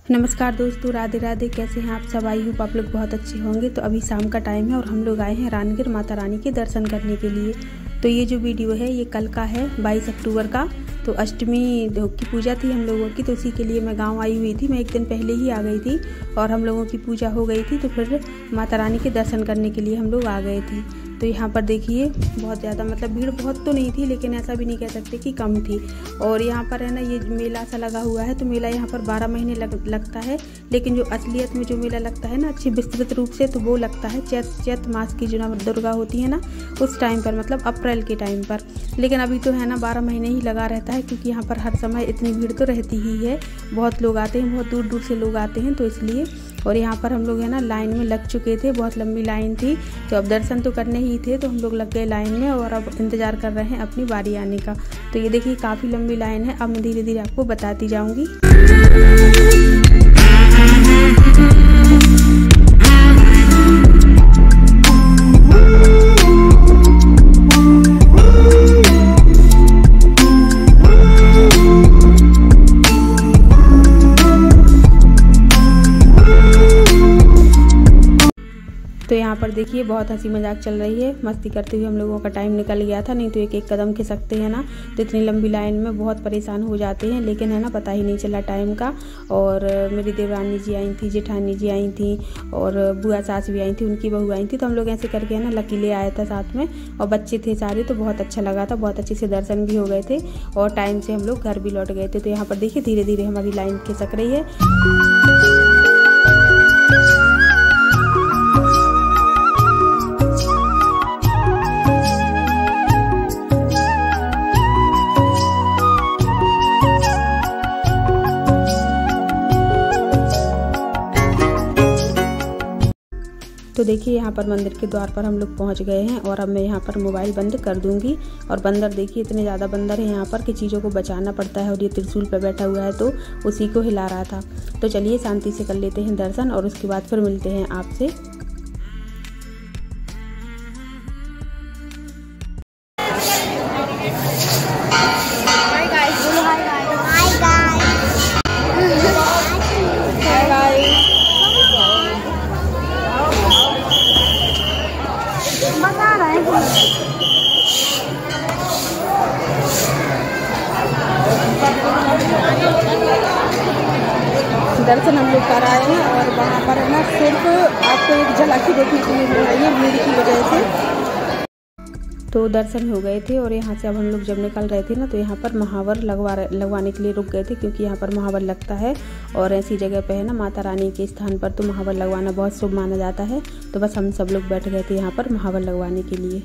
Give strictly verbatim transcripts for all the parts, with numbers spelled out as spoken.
नमस्कार दोस्तों, राधे राधे। कैसे हैं आप सब? आई होप आप लोग बहुत अच्छे होंगे। तो अभी शाम का टाइम है और हम लोग आए हैं रानगिर माता रानी के दर्शन करने के लिए। तो ये जो वीडियो है ये कल का है, बाईस अक्टूबर का। तो अष्टमी की पूजा थी हम लोगों की, तो उसी के लिए मैं गांव आई हुई थी। मैं एक दिन पहले ही आ गई थी और हम लोगों की पूजा हो गई थी, तो फिर माता रानी के दर्शन करने के लिए हम लोग आ गए थे। तो यहाँ पर देखिए बहुत ज़्यादा, मतलब भीड़ बहुत तो नहीं थी, लेकिन ऐसा भी नहीं कह सकते कि कम थी। और यहाँ पर है ना, ये मेला सा लगा हुआ है। तो मेला यहाँ पर बारह महीने लग, लगता है, लेकिन जो असलियत में जो मेला लगता है ना अच्छी विस्तृत रूप से, तो वो लगता है चैत चैत मास की जो दुर्गा होती है ना उस टाइम पर, मतलब अप्रैल के टाइम पर। लेकिन अभी तो है ना बारह महीने ही लगा रहता है, क्योंकि यहाँ पर हर समय इतनी भीड़ तो रहती ही है। बहुत लोग आते हैं, बहुत दूर दूर से लोग आते हैं, तो इसलिए। और यहाँ पर हम लोग है ना लाइन में लग चुके थे, बहुत लंबी लाइन थी। तो अब दर्शन तो करने ही थे, तो हम लोग लग गए लाइन में और अब इंतज़ार कर रहे हैं अपनी बारी आने का। तो ये देखिए काफ़ी लंबी लाइन है। अब मैं धीरे धीरे आपको बताती जाऊँगी। तो यहाँ पर देखिए बहुत हंसी मजाक चल रही है, मस्ती करते हुए हम लोगों का टाइम निकल गया था। नहीं तो एक एक कदम खिसकते हैं ना, तो इतनी लंबी लाइन में बहुत परेशान हो जाते हैं। लेकिन है ना पता ही नहीं चला टाइम का। और मेरी देवरानी जी आई थी, जेठानी जी आई थी और बुआ सास भी आई थी, उनकी बहू आई थी। तो हम लोग ऐसे करके है ना लकीले आया था साथ में, और बच्चे थे सारे। तो बहुत अच्छा लगा था, बहुत अच्छे से दर्शन भी हो गए थे और टाइम से हम लोग घर भी लौट गए थे। तो यहाँ पर देखिए धीरे धीरे हमारी लाइन खिसक रही है। तो देखिए यहाँ पर मंदिर के द्वार पर हम लोग पहुँच गए हैं और अब मैं यहाँ पर मोबाइल बंद कर दूँगी। और बंदर देखिए, इतने ज़्यादा बंदर हैं यहाँ पर कि चीज़ों को बचाना पड़ता है। और ये त्रिशूल पर बैठा हुआ है, तो उसी को हिला रहा था। तो चलिए शांति से कर लेते हैं दर्शन और उसके बाद फिर मिलते हैं आपसे। दर्शन हम लोग कर आए हैं और वहाँ पर है ना सिर्फ आपको एक झलक ही देखने को मिल रही है भीड़ की वजह से। तो दर्शन हो गए थे और यहाँ से अब हम लोग जब निकल रहे थे ना, तो यहाँ पर महावर लगवा लगवाने के लिए रुक गए थे, क्योंकि यहाँ पर महावर लगता है। और ऐसी जगह पे है ना माता रानी के स्थान पर तो महावर लगवाना बहुत शुभ माना जाता है। तो बस हम सब लोग बैठ गए थे यहाँ पर महावर लगवाने के लिए।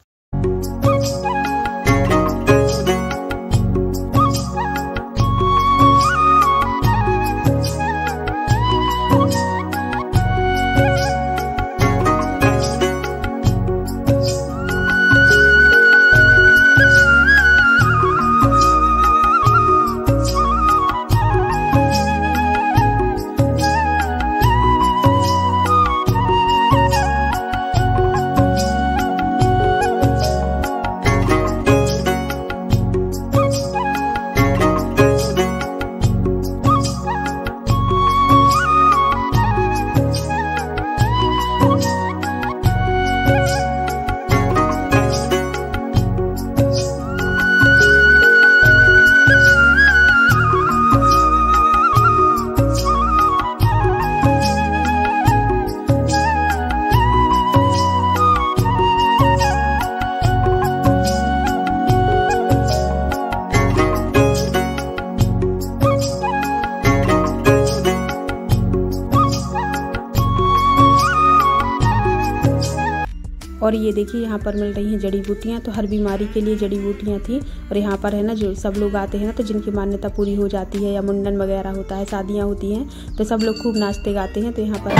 और ये देखिए यहाँ पर मिल रही हैं जड़ी बूटियाँ। तो हर बीमारी के लिए जड़ी बूटियाँ थी। और यहाँ पर है ना जो सब लोग आते हैं ना, तो जिनकी मान्यता पूरी हो जाती है या मुंडन वगैरह होता है, शादियाँ होती हैं, तो सब लोग खूब नाचते गाते हैं। तो यहाँ पर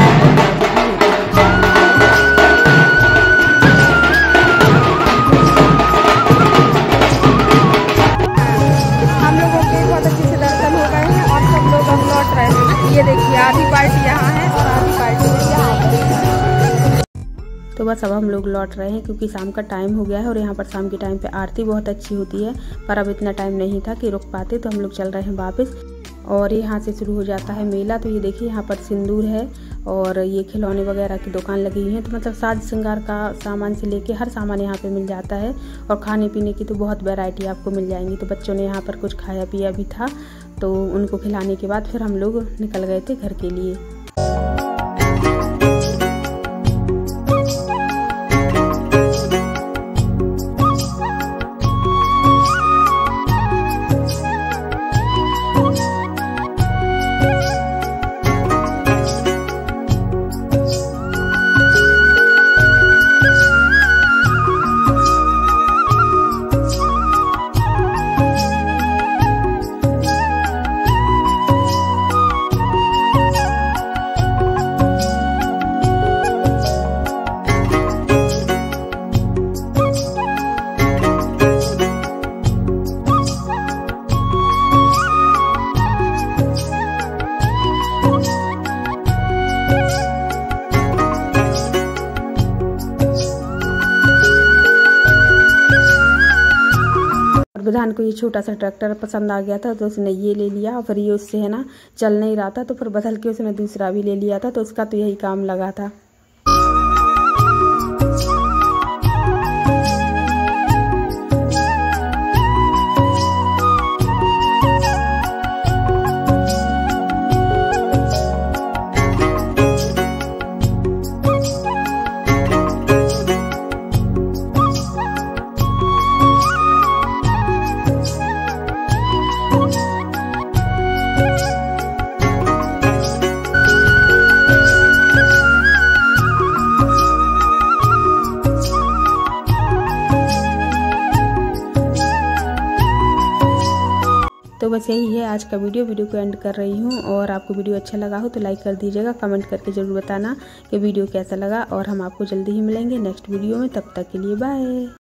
हम लोगों के बहुत अच्छे से दर्शन हो गए हैं और सब लोग अब लौट रहे हैं। ये देखिए आधी पार्टी यहाँ है और आधी पार्टी यहाँ पर। तो बस अब हम लोग लौट रहे हैं, क्योंकि शाम का टाइम हो गया है और यहाँ पर शाम के टाइम पे आरती बहुत अच्छी होती है। पर अब इतना टाइम नहीं था कि रुक पाते, तो हम लोग चल रहे हैं वापस। और यहाँ से शुरू हो जाता है मेला। तो ये देखिए यहाँ पर सिंदूर है और ये खिलौने वगैरह की दुकान लगी हुई है। तो मतलब साज श्रृंगार का सामान से लेके हर सामान यहाँ पे मिल जाता है और खाने पीने की तो बहुत वैरायटी आपको मिल जाएंगी। तो बच्चों ने यहाँ पर कुछ खाया पिया भी था, तो उनको खिलाने के बाद फिर हम लोग निकल गए थे घर के लिए। विधान को ये छोटा सा ट्रैक्टर पसंद आ गया था, तो उसने ये ले लिया। फिर ये उससे है ना चल नहीं रहा था, तो फिर बदल के उसने दूसरा भी ले लिया था। तो उसका तो यही काम लगा था। तो बस यही है आज का वीडियो वीडियो को एंड कर रही हूँ। और आपको वीडियो अच्छा लगा हो तो लाइक कर दीजिएगा, कमेंट करके ज़रूर बताना कि वीडियो कैसा लगा। और हम आपको जल्दी ही मिलेंगे नेक्स्ट वीडियो में, तब तक के लिए बाय।